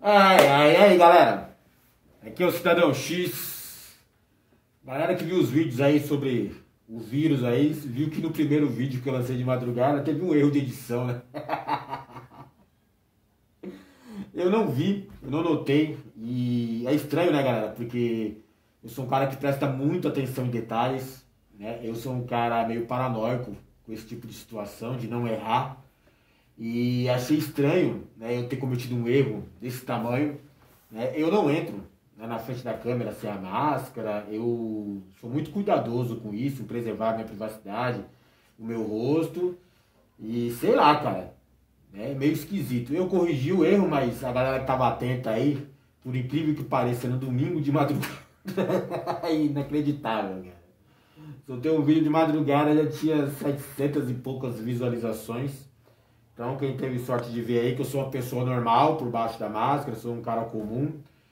Aí, galera. Aqui é o Cidadão X. Galera que viu os vídeos aí sobre o vírus aí, viu que no primeiro vídeo que eu lancei de madrugada teve um erro de edição, né? Eu não vi, eu não notei. E é estranho, né, galera? Porque eu sou um cara que presta muita atenção em detalhes, né? Eu sou um cara meio paranoico com esse tipo de situação, de não errar. E achei estranho, né, eu ter cometido um erro desse tamanho, né? Eu não entro, né, na frente da câmera sem a máscara, eu sou muito cuidadoso com isso, em preservar a minha privacidade, o meu rosto, e sei lá, cara, é meio esquisito. Eu corrigi o erro, mas a galera que tava atenta aí, por incrível que pareça, no domingo de madrugada, é inacreditável, cara. Soltei um vídeo de madrugada, já tinha 700 e poucas visualizações. Então, quem teve sorte de ver aí que eu sou uma pessoa normal por baixo da máscara, sou um cara comum,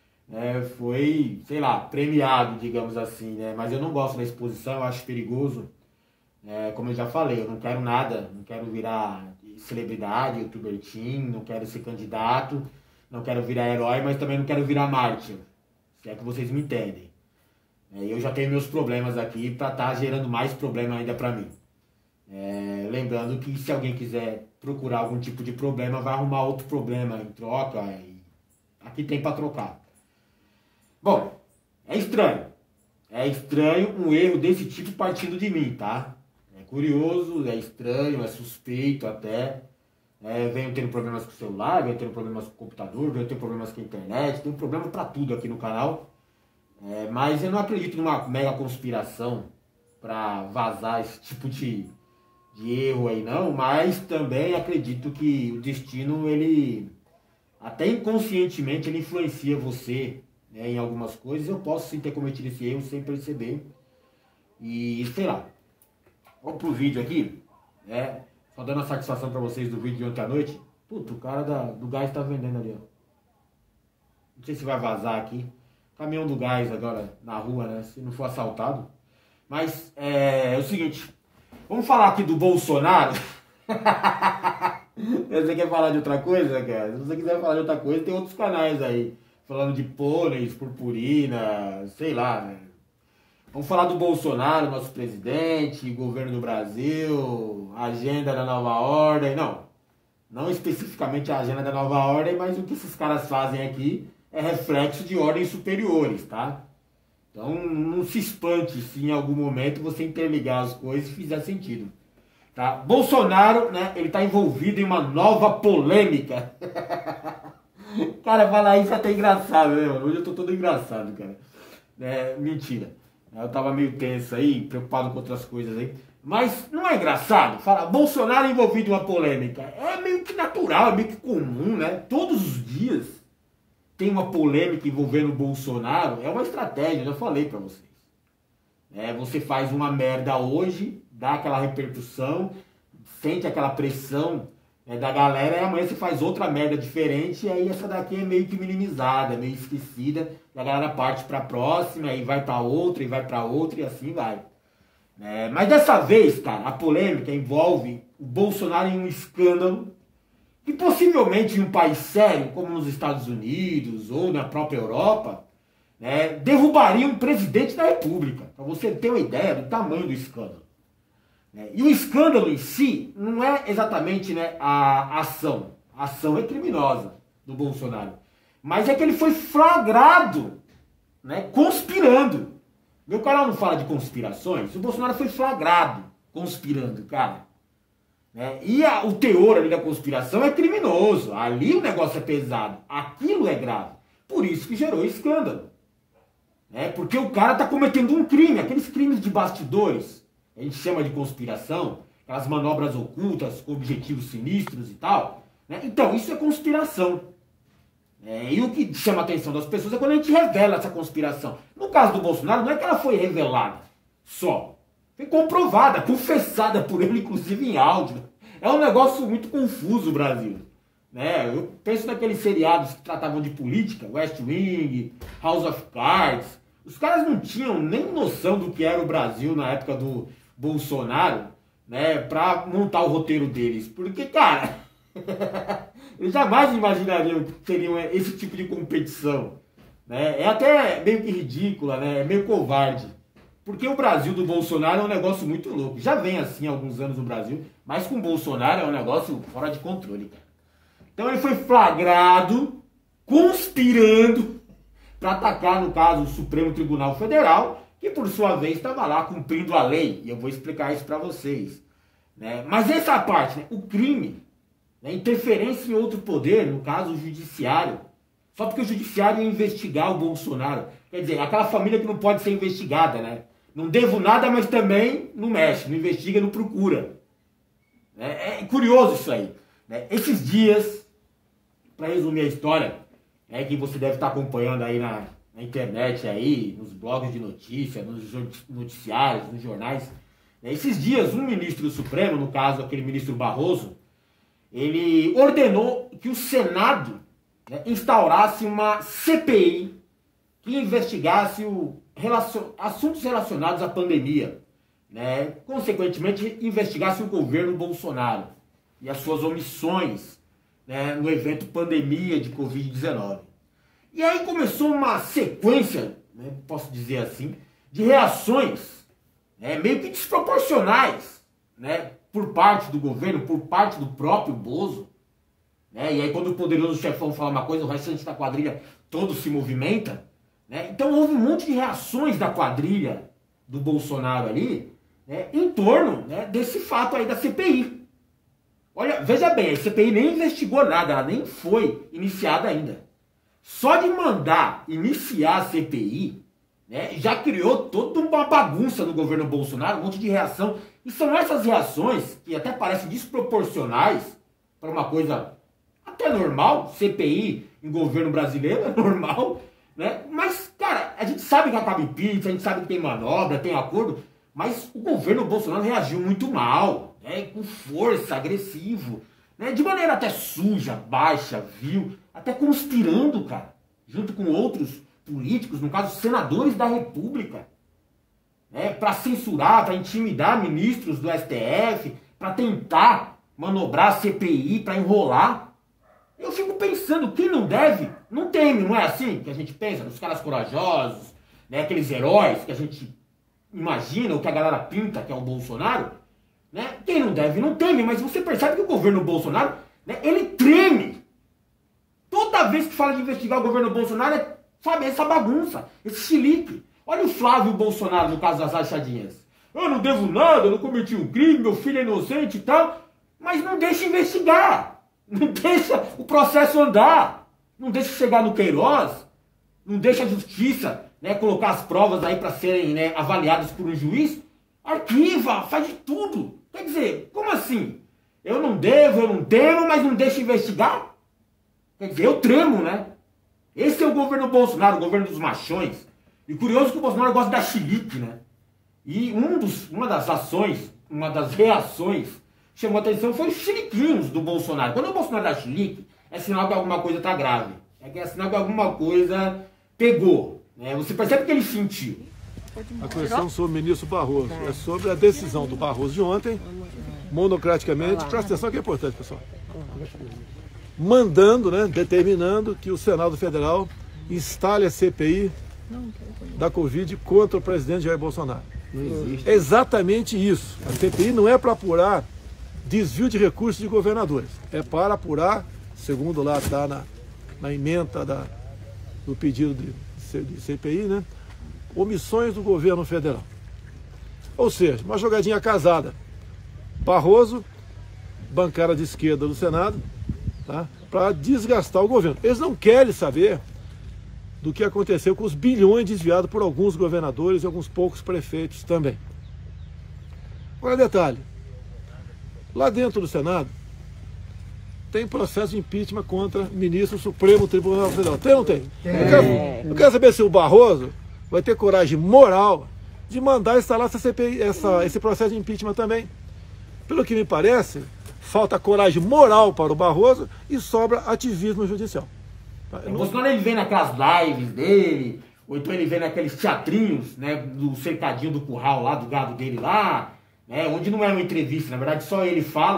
foi, sei lá, premiado, digamos assim, né? Mas eu não gosto da exposição, eu acho perigoso. Como eu já falei, eu não quero nada, não quero virar celebridade, youtuber teen, não quero ser candidato, não quero virar herói, mas também não quero virar mártir, se é que vocês me entendem. Eu já tenho meus problemas aqui para estar gerando mais problema ainda para mim. Lembrando que se alguém quiser procurar algum tipo de problema, vai arrumar outro problema em troca. E aqui tem para trocar. Bom, é estranho. É estranho um erro desse tipo partindo de mim, tá? É curioso, é estranho, é suspeito até. Venho tendo problemas com o celular, venho tendo problemas com o computador, venho tendo problemas com a internet, tenho problema para tudo aqui no canal. Mas eu não acredito numa mega conspiração para vazar esse tipo de erro aí não, mas também acredito que o destino, ele até inconscientemente ele influencia você, né, em algumas coisas. Eu posso sim ter cometido esse erro sem perceber. E sei lá, vamos pro vídeo aqui, só dando a satisfação para vocês do vídeo de ontem à noite. Puta, o cara do gás tá vendendo ali, ó. Não sei se vai vazar aqui. Caminhão do gás agora na rua, né, se não for assaltado. Mas é o seguinte, vamos falar aqui do Bolsonaro. Você quer falar de outra coisa, cara? Se você quiser falar de outra coisa, tem outros canais aí. Falando de pôneis, purpurina, sei lá, né? Vamos falar do Bolsonaro, nosso presidente, governo do Brasil, agenda da nova ordem. Não especificamente a agenda da nova ordem, mas o que esses caras fazem aqui é reflexo de ordens superiores, tá? Então não se espante se em algum momento você interligar as coisas e fizer sentido. Tá? Bolsonaro, né, ele tá envolvido em uma nova polêmica. Cara, falar isso é até engraçado, né, mano? Hoje eu tô todo engraçado, cara. Mentira. Eu tava meio tenso aí, preocupado com outras coisas aí. Mas não é engraçado falar Bolsonaro envolvido em uma polêmica. É meio que natural, é meio que comum, né? Todos os dias tem uma polêmica envolvendo o Bolsonaro. É uma estratégia, eu já falei pra vocês. Você faz uma merda hoje, dá aquela repercussão, sente aquela pressão, da galera, e amanhã você faz outra merda diferente, e aí essa daqui é meio que minimizada, meio esquecida, e a galera parte pra próxima, e vai pra outra, e vai pra outra, e assim vai. Mas dessa vez, cara, a polêmica envolve o Bolsonaro em um escândalo que possivelmente em um país sério, como nos Estados Unidos ou na própria Europa, derrubaria um presidente da República, para você ter uma ideia do tamanho do escândalo. E o escândalo em si não é exatamente, a ação. A ação é criminosa do Bolsonaro. Mas é que ele foi flagrado, conspirando. Meu canal não fala de conspirações. O Bolsonaro foi flagrado conspirando, cara. E o teor ali da conspiração é criminoso. Ali o negócio é pesado. Aquilo é grave. Por isso que gerou escândalo. Porque o cara está cometendo um crime. Aqueles crimes de bastidores, a gente chama de conspiração, aquelas manobras ocultas com objetivos sinistros e tal. Então, isso é conspiração. E o que chama a atenção das pessoas é quando a gente revela essa conspiração. No caso do Bolsonaro, não é que ela foi revelada só. Foi comprovada, confessada por ele, inclusive em áudio. É um negócio muito confuso, Brasil. Eu penso naqueles seriados que tratavam de política, West Wing, House of Cards. Os caras não tinham nem noção do que era o Brasil na época do Bolsonaro, pra montar o roteiro deles. Porque, cara, Eles jamais imaginariam que teriam esse tipo de competição. Né? É até meio que ridícula, né? É meio covarde. Porque o Brasil do Bolsonaro é um negócio muito louco. Já vem assim há alguns anos no Brasil, mas com o Bolsonaro é um negócio fora de controle, cara. Então ele foi flagrado, conspirando para atacar, no caso, o Supremo Tribunal Federal, que por sua vez estava lá cumprindo a lei. E eu vou explicar isso para vocês. Né? Mas essa parte, né? O crime, né? Interferência em outro poder, no caso o judiciário, só porque o judiciário ia investigar o Bolsonaro. Quer dizer, aquela família que não pode ser investigada, né? Não devo nada, mas também não mexe, não investiga, não procura. É curioso isso aí. Né? Esses dias, para resumir a história, que você deve estar acompanhando aí na internet, aí, nos blogs de notícia, nos noticiários, nos jornais. Esses dias, um ministro do Supremo, no caso aquele ministro Barroso, ele ordenou que o Senado instaurasse uma CPI que investigasse assuntos relacionados à pandemia. Né? Consequentemente, investigasse o governo Bolsonaro e as suas omissões, né, no evento pandemia de Covid-19. E aí começou uma sequência, né, posso dizer assim, de reações, né, meio que desproporcionais, né, por parte do governo, por parte do próprio Bozo. Né, e aí quando o poderoso chefão fala uma coisa, o restante da quadrilha todo se movimenta. Né? Então houve um monte de reações da quadrilha do Bolsonaro ali, né, em torno, né, desse fato aí da CPI. Olha, veja bem, a CPI nem investigou nada, ela nem foi iniciada ainda. Só de mandar iniciar a CPI, né, já criou toda uma bagunça no governo Bolsonaro, um monte de reação. E são essas reações que até parecem desproporcionais para uma coisa até normal, CPI em governo brasileiro é normal, né? Mas, cara, a gente sabe que acaba em pizza, a gente sabe que tem manobra, tem acordo, mas o governo Bolsonaro reagiu muito mal, né? Com força, agressivo, né? De maneira até suja, baixa, vil, até conspirando, cara, junto com outros políticos, no caso, senadores da República, né? Para censurar, para intimidar ministros do STF, para tentar manobrar a CPI, para enrolar. Eu fico pensando, quem não deve, não teme, não é assim que a gente pensa? Nos caras corajosos, né? Aqueles heróis que a gente imagina, o que a galera pinta, que é o Bolsonaro, né? Quem não deve, não teme, mas você percebe que o governo Bolsonaro, né, ele treme. Toda vez que fala de investigar o governo Bolsonaro, sabe, essa bagunça, esse chilique. Olha o Flávio Bolsonaro no caso das rachadinhas. Eu não devo nada, eu não cometi um crime, meu filho é inocente e tal, mas não deixa investigar. Não deixa o processo andar, não deixa chegar no Queiroz, não deixa a justiça, né, colocar as provas aí para serem, né, avaliadas por um juiz, arquiva, faz de tudo. Quer dizer, como assim? Eu não devo, eu não temo, mas não deixa investigar? Quer dizer, eu tremo, né? Esse é o governo Bolsonaro, o governo dos machões. E curioso que o Bolsonaro gosta da chilique, né? E uma das ações, uma das reações chamou a atenção foi os chiliquinhos do Bolsonaro. Quando o Bolsonaro dá chilique, é sinal que alguma coisa está grave. É sinal que alguma coisa pegou. Né? Você percebe que ele sentiu. A questão sobre o ministro Barroso é sobre a decisão do Barroso de ontem, monocraticamente. Presta atenção que é importante, pessoal. Mandando, né, determinando que o Senado Federal instale a CPI da Covid contra o presidente Jair Bolsonaro. Não existe. É exatamente isso. A CPI não é para apurar desvio de recursos de governadores. É para apurar, segundo lá está na ementa do pedido de CPI, né, omissões do governo federal. Ou seja, uma jogadinha casada. Barroso, bancada de esquerda do Senado, tá, para desgastar o governo. Eles não querem saber do que aconteceu com os bilhões desviados por alguns governadores e alguns poucos prefeitos também. Agora, detalhe. Lá dentro do Senado, tem processo de impeachment contra ministro do Supremo Tribunal Federal. Tem ou não tem? Eu quero saber se o Barroso vai ter coragem moral de mandar instalar essa CPI, esse processo de impeachment também. Pelo que me parece, falta coragem moral para o Barroso e sobra ativismo judicial. O Bolsonaro ele vem naquelas lives dele, ou então ele vem naqueles teatrinhos, né, do cercadinho do curral lá, do gado dele lá, né, onde não é uma entrevista, na verdade só ele fala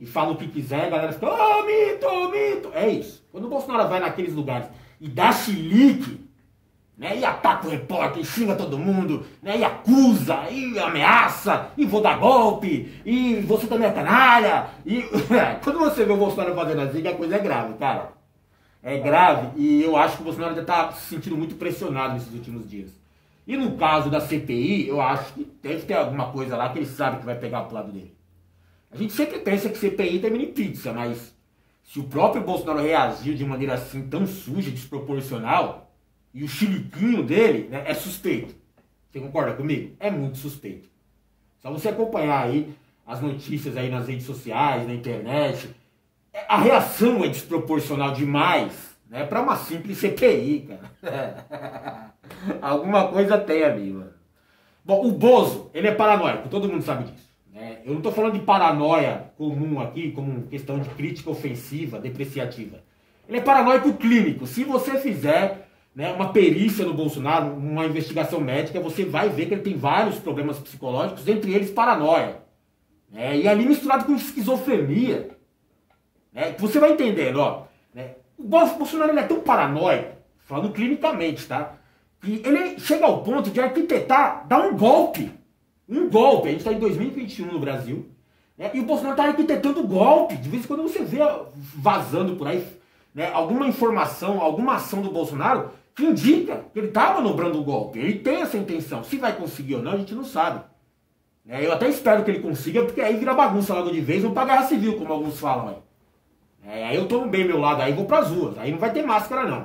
e fala o que quiser, a galera fica, ô, mito, mito. É isso. Quando o Bolsonaro vai naqueles lugares e dá chilique, né, e ataca o repórter, e xinga todo mundo, né, e acusa, e ameaça, e vou dar golpe, e você também é canalha, e quando você vê o Bolsonaro fazendo assim, a coisa é grave, cara. É grave, e eu acho que o Bolsonaro já está se sentindo muito pressionado nesses últimos dias. E no caso da CPI, eu acho que deve ter alguma coisa lá que ele sabe que vai pegar pro lado dele. A gente sempre pensa que CPI termina em pizza, mas se o próprio Bolsonaro reagiu de maneira assim tão suja, desproporcional, e o chiliquinho dele, né, é suspeito. Você concorda comigo? É muito suspeito. Só você acompanhar aí as notícias aí nas redes sociais, na internet, a reação é desproporcional demais, né, para uma simples CPI, cara. Alguma coisa tem ali, mano. Bom, o Bozo, ele é paranoico, todo mundo sabe disso. Né? Eu não estou falando de paranoia comum aqui, como questão de crítica ofensiva, depreciativa. Ele é paranoico clínico. Se você fizer, né, uma perícia no Bolsonaro, uma investigação médica, você vai ver que ele tem vários problemas psicológicos, entre eles paranoia. Né? E ali misturado com esquizofrenia. Né? Você vai entendendo, ó. Né? O Bolsonaro ele é tão paranoico, falando clinicamente, tá? Que ele chega ao ponto de arquitetar, dar um golpe. Um golpe. A gente está em 2021 no Brasil. Né? E o Bolsonaro está arquitetando golpe. De vez em quando você vê vazando por aí, né, alguma informação, alguma ação do Bolsonaro que indica que ele está manobrando o golpe. Ele tem essa intenção. Se vai conseguir ou não, a gente não sabe. Eu até espero que ele consiga, porque aí vira bagunça logo de vez, ou pra guerra civil, como alguns falam aí. Aí eu tomo bem meu lado, aí vou pras ruas. Aí não vai ter máscara, não.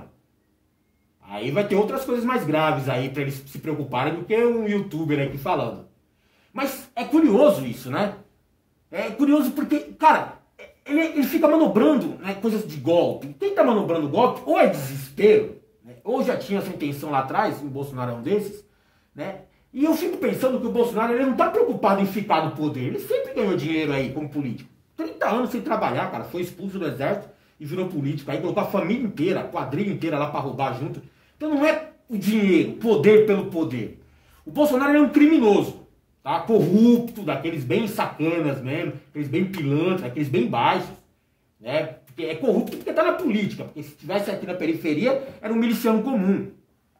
Aí vai ter outras coisas mais graves aí pra eles se preocuparem do que um youtuber aqui falando. Mas é curioso isso, né? É curioso porque, cara, ele fica manobrando, né, coisas de golpe. Quem tá manobrando golpe, ou é desespero, né, ou já tinha essa intenção lá atrás, o Bolsonaro é um desses, né? E eu fico pensando que o Bolsonaro ele não tá preocupado em ficar no poder. Ele sempre ganhou dinheiro aí como político. 30 anos sem trabalhar, cara. Foi expulso do exército e virou político. Aí colocou a família inteira, a quadrilha inteira lá pra roubar junto. Então não é o dinheiro, poder pelo poder. O Bolsonaro é um criminoso, tá? Corrupto, daqueles bem sacanas mesmo, aqueles bem pilantras, aqueles bem baixos, né? Porque é corrupto porque tá na política, porque se estivesse aqui na periferia, era um miliciano comum.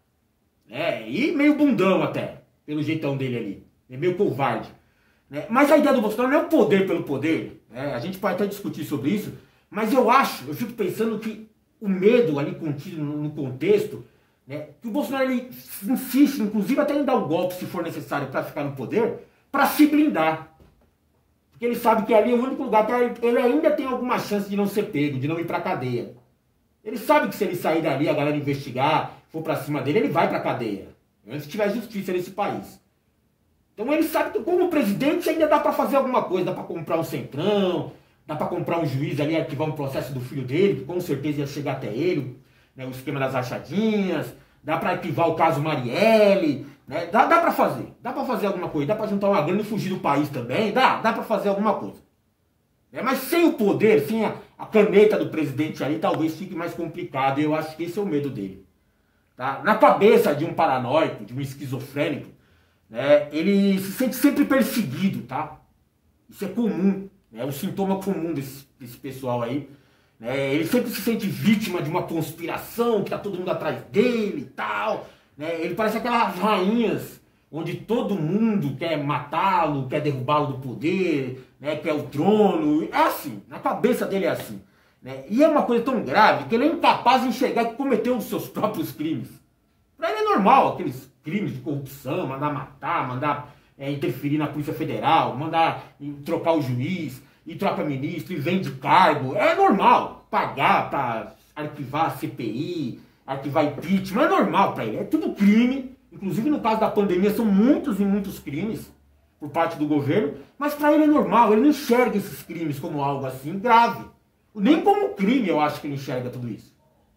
Né? E meio bundão até, pelo jeitão dele ali. É meio covarde. Né? Mas a ideia do Bolsonaro não é o poder pelo poder. Né? A gente pode até discutir sobre isso, mas eu fico pensando que o medo ali contido no contexto, né, que o Bolsonaro ele insiste, inclusive até em dar o golpe se for necessário para ficar no poder, para se blindar. Porque ele sabe que ali é o único lugar que ele ainda tem alguma chance de não ser pego, de não ir para cadeia. Ele sabe que se ele sair dali, a galera investigar, for para cima dele, ele vai para cadeia. Antes que tiver justiça nesse país. Então ele sabe que como presidente ainda dá para fazer alguma coisa, dá para comprar um centrão, dá para comprar um juiz ali, arquivar um processo do filho dele, que com certeza ia chegar até ele, né, o esquema das rachadinhas, dá para arquivar o caso Marielle, né, dá para fazer alguma coisa, dá para juntar uma grana e fugir do país também, dá para fazer alguma coisa. Mas sem o poder, sem a caneta do presidente ali, talvez fique mais complicado, e eu acho que esse é o medo dele. Tá? Na cabeça de um paranoico, de um esquizofrênico, né, ele se sente sempre perseguido, tá? Isso é comum, é um sintoma comum desse pessoal aí. Né? Ele sempre se sente vítima de uma conspiração, que tá todo mundo atrás dele e tal. Né? Ele parece aquelas rainhas onde todo mundo quer matá-lo, quer derrubá-lo do poder, né? Quer o trono. É assim, na cabeça dele é assim. Né? E é uma coisa tão grave que ele é incapaz de enxergar que cometeu os seus próprios crimes. Pra ele é normal, aqueles crimes de corrupção, mandar matar, mandar interferir na Polícia Federal, mandar trocar o juiz, e troca ministro, e vende cargo. É normal pagar pra arquivar a CPI, arquivar impeachment, é normal pra ele. É tudo crime. Inclusive no caso da pandemia são muitos e muitos crimes por parte do governo, mas pra ele é normal, ele não enxerga esses crimes como algo assim grave. Nem como crime eu acho que ele enxerga tudo isso.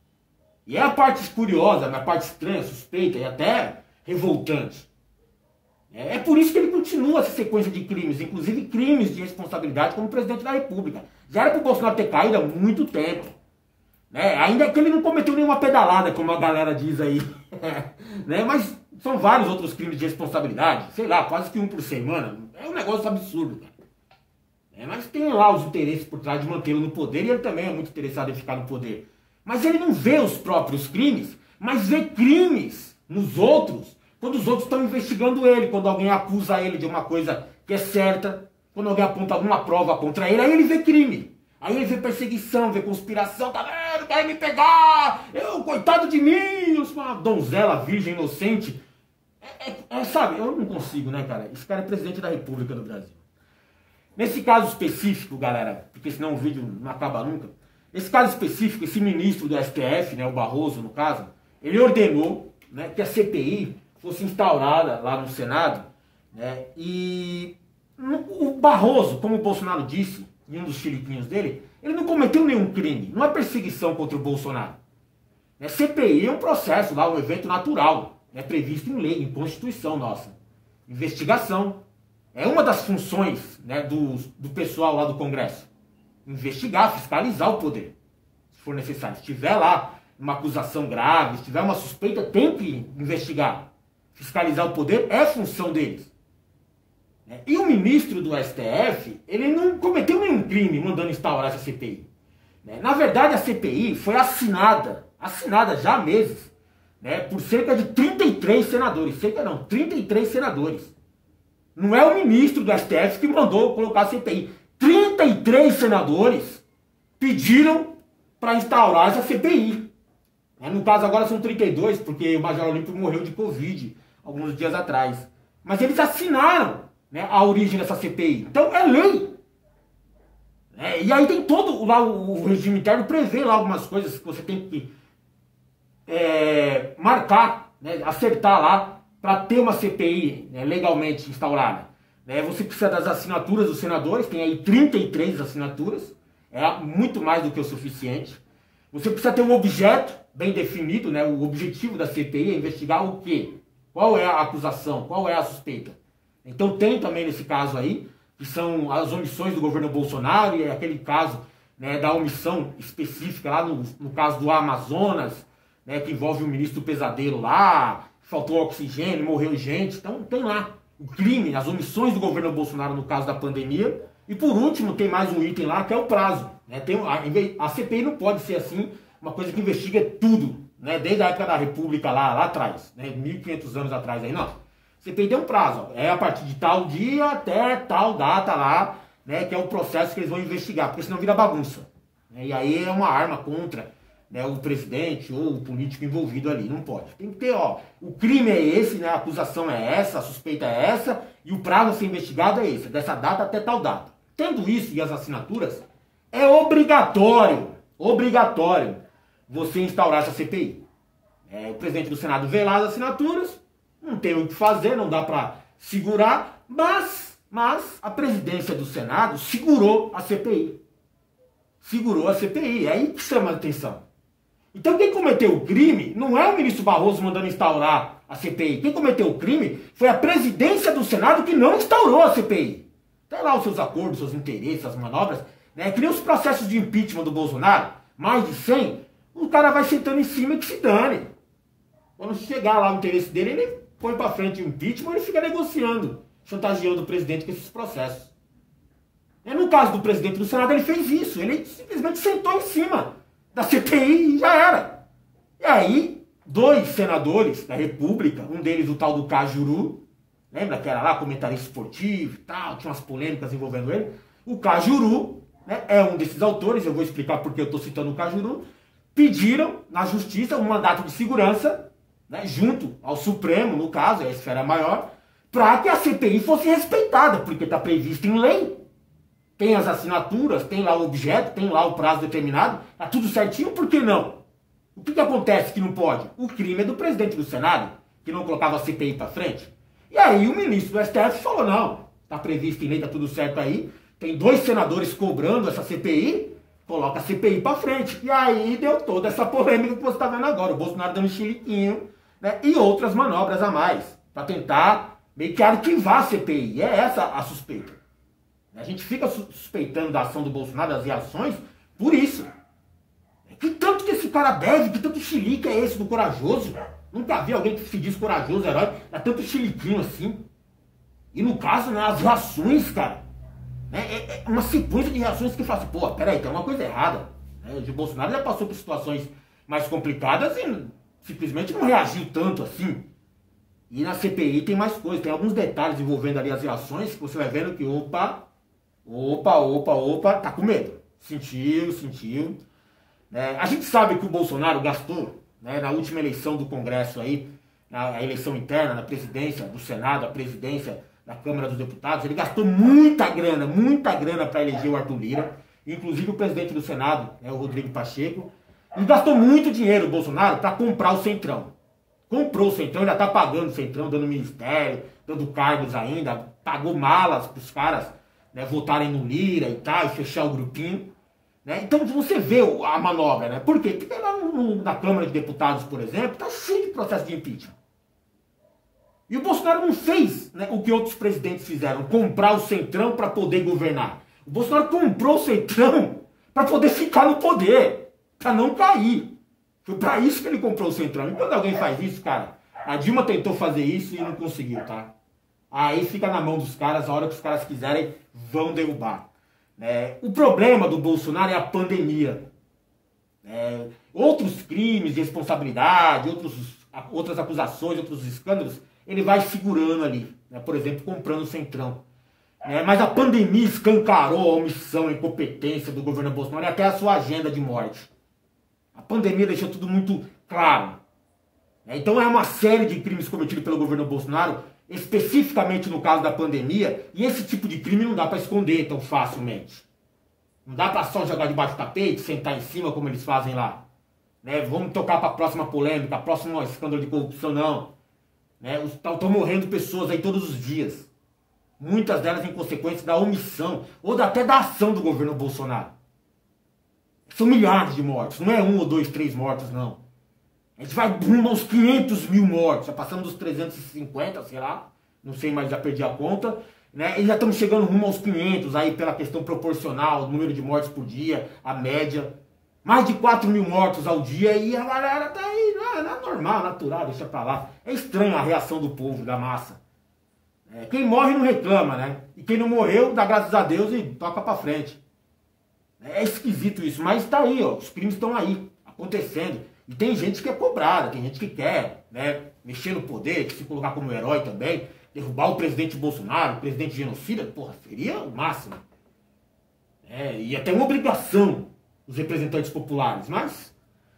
E é a parte curiosa, a parte estranha, suspeita e até revoltante. É por isso que ele continua essa sequência de crimes, inclusive crimes de responsabilidade como presidente da República. Já era para o Bolsonaro ter caído há muito tempo. Né? Ainda que ele não cometeu nenhuma pedalada, como a galera diz aí. Né? Mas são vários outros crimes de responsabilidade, sei lá, quase que um por semana. É um negócio absurdo, cara. Mas tem lá os interesses por trás de mantê-lo no poder, e ele também é muito interessado em ficar no poder. Mas ele não vê os próprios crimes, mas vê crimes nos outros, quando os outros estão investigando ele, quando alguém acusa ele de uma coisa que é certa, quando alguém aponta alguma prova contra ele, aí ele vê crime. Aí ele vê perseguição, vê conspiração, tá vendo? Querem me pegar! Eu, coitado de mim! Eu sou uma donzela virgem inocente. Sabe, eu não consigo, né, cara? Esse cara é presidente da República do Brasil. Nesse caso específico, galera, porque senão o vídeo não acaba nunca. Nesse caso específico, esse ministro do STF, né, o Barroso, no caso, ele ordenou, né, que a CPI fosse instaurada lá no Senado, né, e o Barroso, como o Bolsonaro disse, em um dos chiliquinhos dele, ele não cometeu nenhum crime, não é perseguição contra o Bolsonaro. CPI é um processo lá, um evento natural, é previsto em lei, em Constituição nossa. Investigação. É uma das funções, né, do pessoal lá do Congresso. Investigar, fiscalizar o poder, se for necessário. Se tiver lá uma acusação grave, se tiver uma suspeita, tem que investigar. Fiscalizar o poder é função deles. E o ministro do STF, ele não cometeu nenhum crime mandando instaurar essa CPI. Na verdade, a CPI foi assinada já há meses, né, por cerca de 33 senadores. 33 senadores. Não é o ministro do STF que mandou colocar a CPI. 33 senadores pediram para instaurar essa CPI. No caso agora são 32, porque o Major Olímpio morreu de Covid alguns dias atrás. Mas eles assinaram, né, a origem dessa CPI. Então é lei. E aí tem todo lá o regime interno prevê lá algumas coisas que você tem que marcar, né, acertar lá para ter uma CPI, né, legalmente instaurada. Você precisa das assinaturas dos senadores, tem aí 33 assinaturas, é muito mais do que o suficiente. Você precisa ter um objeto bem definido, né, o objetivo da CPI é investigar o quê? Qual é a acusação, qual é a suspeita? Então tem também nesse caso aí, que são as omissões do governo Bolsonaro, e é aquele caso, né, da omissão específica lá no caso do Amazonas, né, que envolve o ministro Pesadelo lá, faltou oxigênio, morreu gente. Então tem lá o crime, as omissões do governo Bolsonaro no caso da pandemia. E por último tem mais um item lá que é o prazo. A CPI não pode ser assim, uma coisa que investiga tudo, né, desde a época da República lá atrás, né, 1500 anos atrás aí, não. CPI tem um prazo, é a partir de tal dia até tal data lá, né, que é o processo que eles vão investigar, porque senão vira bagunça. E aí é uma arma contra, né, o presidente ou o político envolvido ali, não pode. Tem que ter, o crime é esse, né, a acusação é essa, a suspeita é essa, e o prazo a ser investigado é esse, dessa data até tal data. Tendo isso e as assinaturas, é obrigatório você instaurar essa CPI. O presidente do Senado vê lá as assinaturas, não tem o que fazer, não dá para segurar, mas a presidência do Senado segurou a CPI. É aí que chama a atenção. Então quem cometeu o crime não é o ministro Barroso mandando instaurar a CPI. Quem cometeu o crime foi a presidência do Senado que não instaurou a CPI. Tem lá os seus acordos, seus interesses, as manobras, né? Que nem os processos de impeachment do Bolsonaro, mais de 100, o cara vai sentando em cima e que se dane. Quando chegar lá o interesse dele, ele põe para frente o impeachment, ele fica negociando, chantageando o presidente com esses processos. No caso do presidente do Senado, ele fez isso. Ele simplesmente sentou em cima da CPI e já era. E aí, 2 senadores da República, um deles o tal do Cajuru, lembra que era lá comentarista esportivo e tal, tinha umas polêmicas envolvendo ele. O Cajuru, né, é um desses autores, eu vou explicar porque eu estou citando o Cajuru, pediram na justiça um mandato de segurança, né, junto ao Supremo, no caso, é a esfera maior, para que a CPI fosse respeitada, porque está previsto em lei. Tem as assinaturas, tem lá o objeto, tem lá o prazo determinado, tá tudo certinho, por que não? O que acontece que não pode? O crime é do presidente do Senado, que não colocava a CPI para frente. E aí o ministro do STF falou, não, tá previsto em lei, tá tudo certo aí, tem 2 senadores cobrando essa CPI, coloca a CPI para frente. E aí deu toda essa polêmica que você está vendo agora, o Bolsonaro dando chiliquinho, né, e outras manobras a mais, para tentar meio que arquivar a CPI. É essa a suspeita. A gente fica suspeitando da ação do Bolsonaro, das reações, por isso. Que tanto que esse cara deve, que tanto chilique é esse do corajoso? Nunca vi alguém que se diz corajoso, herói, dá tanto chiliquinho assim. E no caso, né, as reações, cara. Né? É uma sequência de reações que fala assim, pô, peraí, tem uma coisa errada. Né? O Bolsonaro já passou por situações mais complicadas e simplesmente não reagiu tanto assim. E na CPI tem mais coisas, tem alguns detalhes envolvendo ali as reações que você vai vendo que opa, tá com medo. Sentiu. A gente sabe que o Bolsonaro gastou, né, na última eleição do Congresso aí, na eleição interna, na presidência do Senado, a presidência da Câmara dos Deputados, ele gastou muita grana para eleger o Arthur Lira, inclusive o presidente do Senado, né, o Rodrigo Pacheco, e gastou muito dinheiro o Bolsonaro para comprar o Centrão. Comprou o Centrão, ainda tá pagando o Centrão, dando ministério, dando cargos ainda, pagou malas para os caras, né, votarem no Lira e tal, e fechar o grupinho. Né? Então você vê a manobra, né? Por quê? Porque lá na Câmara de Deputados, por exemplo, tá cheio de processo de impeachment. E o Bolsonaro não fez, né, o que outros presidentes fizeram, comprar o Centrão para poder governar. O Bolsonaro comprou o Centrão para poder ficar no poder, para não cair. Foi para isso que ele comprou o Centrão. E quando alguém faz isso, cara, a Dilma tentou fazer isso e não conseguiu, tá? Aí fica na mão dos caras, a hora que os caras quiserem, vão derrubar. O problema do Bolsonaro é a pandemia. Outros crimes de responsabilidade, outras acusações, outros escândalos, ele vai segurando ali. Né? Por exemplo, comprando o Centrão. Mas a pandemia escancarou a omissão, a incompetência do governo Bolsonaro e até a sua agenda de morte. A pandemia deixou tudo muito claro. Então é uma série de crimes cometidos pelo governo Bolsonaro, especificamente no caso da pandemia, e esse tipo de crime não dá para esconder tão facilmente. Não dá para só jogar debaixo do tapete, sentar em cima como eles fazem lá. Vamos tocar para a próxima polêmica, a próxima escândalo de corrupção, não. Estão morrendo pessoas aí todos os dias. Muitas delas em consequência da omissão, ou até da ação do governo Bolsonaro. São milhares de mortos, não é 1 ou 2, 3 mortos, não. A gente vai rumo aos 500 mil mortos, já passamos dos 350, sei lá, não sei mais, já perdi a conta, né? E já estamos chegando rumo aos 500 aí pela questão proporcional, o número de mortes por dia, a média. Mais de 4 mil mortos ao dia e a galera tá aí, não é normal, natural, deixa pra lá. É estranho a reação do povo, da massa. Quem morre não reclama, né? E quem não morreu, dá graças a Deus e toca pra frente. É esquisito isso, mas tá aí, ó, os crimes estão aí, acontecendo. E tem gente que é cobrada, tem gente que quer, né, mexer no poder, que se colocar como herói também, derrubar o presidente Bolsonaro, o presidente genocida, porra, seria o máximo. E até uma obrigação dos representantes populares, mas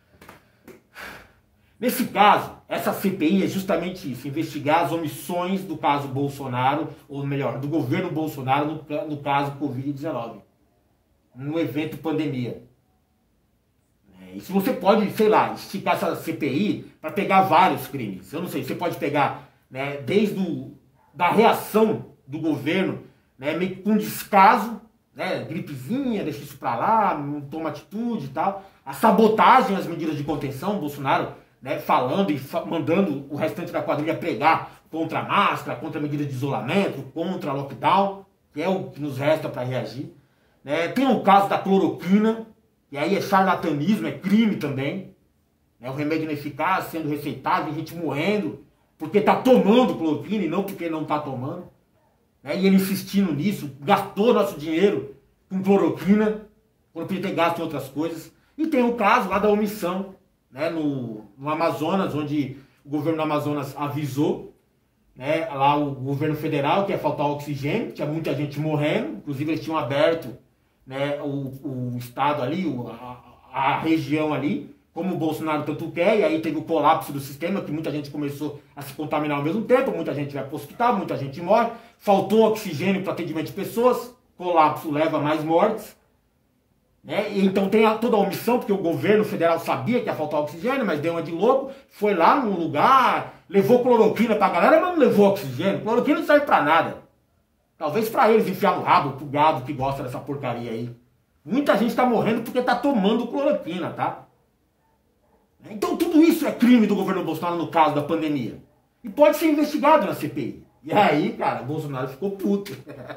nesse caso, essa CPI é justamente isso, investigar as omissões do caso Bolsonaro, ou melhor, do governo Bolsonaro no caso Covid-19, no evento pandemia. E se você pode, sei lá, esticar essa CPI para pegar vários crimes. Eu não sei, você pode pegar, né, desde da reação do governo, né, meio que com descaso, né, gripezinha, deixa isso para lá, não toma atitude e tal. A sabotagem às medidas de contenção, Bolsonaro, né, falando e mandando o restante da quadrilha pregar contra a máscara, contra a medida de isolamento, contra a lockdown, que é o que nos resta para reagir. Tem o caso da cloroquina, e aí é charlatanismo, é crime também. O remédio ineficaz sendo receitado e gente morrendo porque está tomando cloroquina e não porque não está tomando. E ele insistindo nisso, gastou nosso dinheiro com cloroquina, quando podia ter gasto em outras coisas. E tem o caso lá da omissão, né, no Amazonas, onde o governo do Amazonas avisou, né, lá o governo federal que ia faltar oxigênio, tinha muita gente morrendo, inclusive eles tinham aberto, né, o estado ali, a região ali, como o Bolsonaro tanto quer, e aí teve o colapso do sistema, que muita gente começou a se contaminar ao mesmo tempo, muita gente vai para o hospital, muita gente morre, faltou oxigênio para atendimento de pessoas, colapso leva a mais mortes, né? E então tem toda a omissão, porque o governo federal sabia que ia faltar oxigênio, mas deu uma de louco, foi lá num lugar, levou cloroquina para a galera, mas não levou oxigênio, cloroquina não serve para nada. Talvez para eles enfiar no rabo, pro gado que gosta dessa porcaria aí. Muita gente está morrendo porque está tomando cloroquina, tá? Então tudo isso é crime do governo Bolsonaro no caso da pandemia. E pode ser investigado na CPI. E aí, cara, o Bolsonaro ficou puto.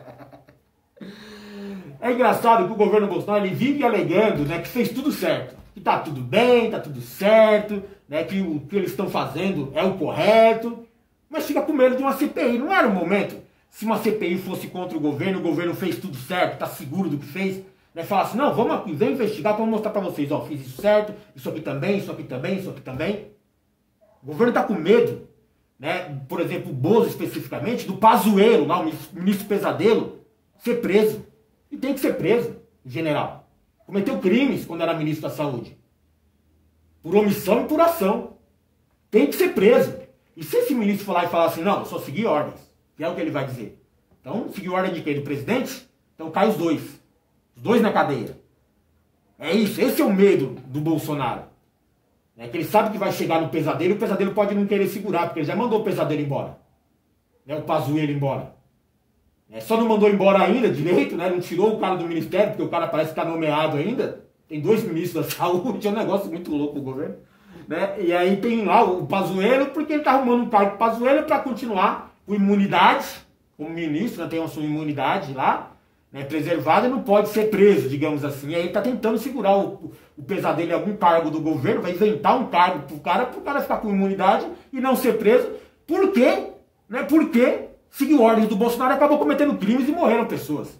É engraçado que o governo Bolsonaro ele vive alegando, né, que fez tudo certo. Que tá tudo bem, tá tudo certo, né, que o que eles estão fazendo é o correto. Mas fica com medo de uma CPI. Não era o momento se uma CPI fosse contra o governo fez tudo certo, tá seguro do que fez, né? Fala assim, não, vamos aqui, vem investigar, vamos mostrar para vocês, ó, fiz isso certo, isso aqui também, isso aqui também, isso aqui também. O governo tá com medo, né? Por exemplo, o Bozo especificamente, do Pazuello, lá, o ministro Pesadelo, ser preso. E tem que ser preso, o general. Cometeu crimes quando era ministro da Saúde. Por omissão e por ação. Tem que ser preso. E se esse ministro for lá e falar assim, não, eu só segui ordens, que é o que ele vai dizer. Então, seguiu ordem de quem? Do presidente? Então cai os dois. Os dois na cadeia. É isso, esse é o medo do Bolsonaro. É que ele sabe que vai chegar no Pesadelo e o Pesadelo pode não querer segurar, porque ele já mandou o Pesadelo embora. Né, o Pazuello embora. Só não mandou embora ainda direito, né? Não tirou o cara do ministério, porque o cara parece que está nomeado ainda. Tem 2 ministros da saúde, é um negócio muito louco o governo. Né? E aí tem lá o Pazuello, porque ele está arrumando um cargo para o Pazuello para continuar com imunidade, como ministro, né? Tem a sua imunidade lá, né? Preservada, e não pode ser preso, digamos assim. E aí ele está tentando segurar o Pesadelo em algum cargo do governo, vai inventar um cargo para o cara ficar com imunidade e não ser preso. Por quê? Né? Porque seguiu ordens do Bolsonaro e acabou cometendo crimes e morreram pessoas.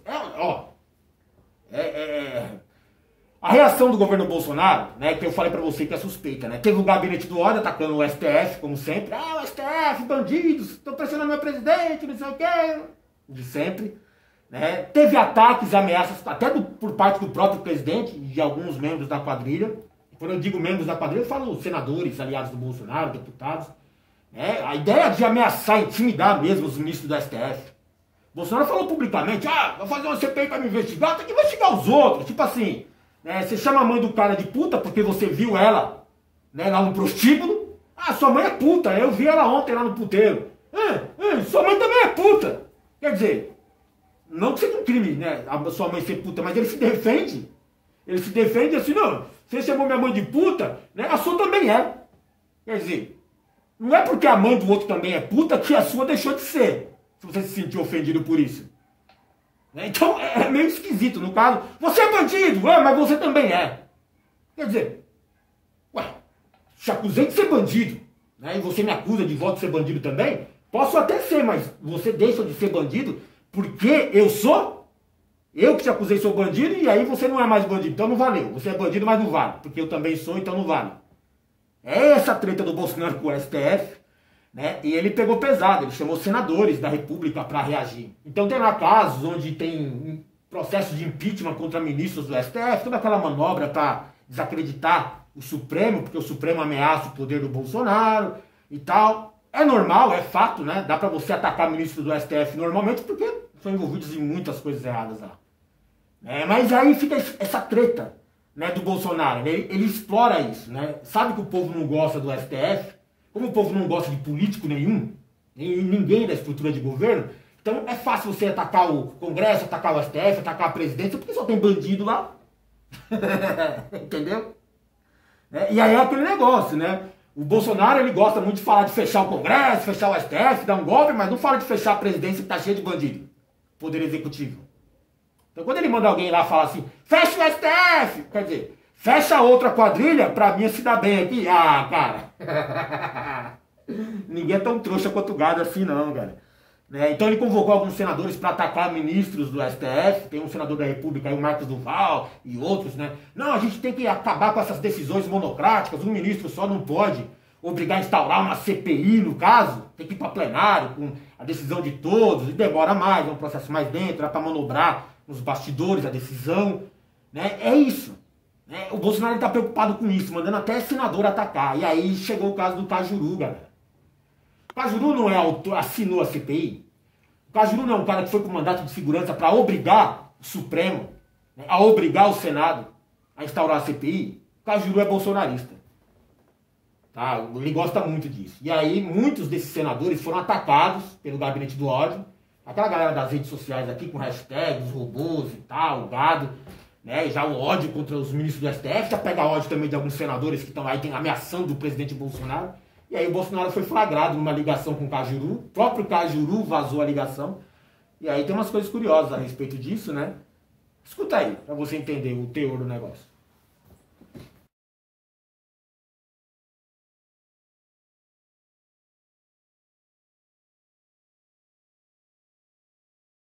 A reação do governo Bolsonaro, né, que eu falei pra você que é suspeita, né? Teve o gabinete do ódio atacando o STF, como sempre. Ah, o STF, bandidos, estão pressionando meu presidente, não sei o quê. De sempre. Né? Teve ataques e ameaças, até por parte do próprio presidente e de alguns membros da quadrilha. Quando eu digo membros da quadrilha, eu falo senadores, aliados do Bolsonaro, deputados. A ideia de ameaçar, intimidar mesmo os ministros do STF. Bolsonaro falou publicamente, vou fazer uma CPI pra me investigar, tem que investigar os outros. Tipo assim, né, você chama a mãe do cara de puta porque você viu ela, né, lá no prostíbulo. Sua mãe é puta, eu vi ela ontem lá no puteiro. Sua mãe também é puta. Quer dizer, não que seja um crime, né, a sua mãe ser puta, mas ele se defende. Ele se defende assim, não, você chamou minha mãe de puta, né, a sua também é. Quer dizer, não é porque a mãe do outro também é puta que a sua deixou de ser. Se você se sentiu ofendido por isso. Então é meio esquisito. No caso, você é bandido, mas você também é. Quer dizer, te acusei de ser bandido, né, e você me acusa de volta de ser bandido também, posso até ser, mas você deixa de ser bandido porque eu sou? Eu que te acusei sou bandido e aí você não é mais bandido. Então não valeu. Você é bandido, mas não vale. Porque eu também sou, então não vale. É essa treta do Bolsonaro com o STF, né? E ele pegou pesado, ele chamou senadores da República para reagir. Então tem lá casos onde tem processo de impeachment contra ministros do STF, toda aquela manobra para desacreditar o Supremo, porque o Supremo ameaça o poder do Bolsonaro e tal. É normal, é fato, né? Dá para você atacar ministros do STF normalmente, porque são envolvidos em muitas coisas erradas lá. Mas aí fica essa treta, né, do Bolsonaro, ele explora isso, né? Sabe que o povo não gosta do STF, como o povo não gosta de político nenhum, ninguém da estrutura de governo, então é fácil você atacar o Congresso, atacar o STF, atacar a presidência, porque só tem bandido lá. Entendeu? E aí é aquele negócio, né? O Bolsonaro, ele gosta muito de falar de fechar o Congresso, fechar o STF, dar um golpe, mas não fala de fechar a presidência que tá cheia de bandido. Poder Executivo. Então quando ele manda alguém lá falar assim, fecha o STF, quer dizer, fecha outra quadrilha pra mim se dar bem aqui. Cara. Ninguém é tão trouxa quanto o gado assim não, cara. Então ele convocou alguns senadores para atacar ministros do STF, tem um senador da República aí, o Marcos Duval e outros, né? Não, a gente tem que acabar com essas decisões monocráticas, um ministro só não pode obrigar a instaurar uma CPI no caso, tem que ir para plenário com a decisão de todos, e demora mais, é um processo mais dentro, dá para manobrar nos bastidores a decisão, né? É isso. O Bolsonaro está preocupado com isso, mandando até senador atacar. E aí chegou o caso do Cajuru, galera. O Cajuru não é autor, assinou a CPI. O Cajuru não é um cara que foi com mandato de segurança para obrigar o Supremo, né, a obrigar o Senado a instaurar a CPI. O Cajuru é bolsonarista. Tá? Ele gosta muito disso. E aí muitos desses senadores foram atacados pelo gabinete do ódio. Aquela galera das redes sociais aqui com hashtags, robôs e tal, o gado, né? Já o ódio contra os ministros do STF, já pega ódio também de alguns senadores que estão aí ameaçando o presidente Bolsonaro. E aí o Bolsonaro foi flagrado numa ligação com o Cajuru, o próprio Cajuru vazou a ligação. E aí tem umas coisas curiosas a respeito disso, né? Escuta aí, pra você entender o teor do negócio.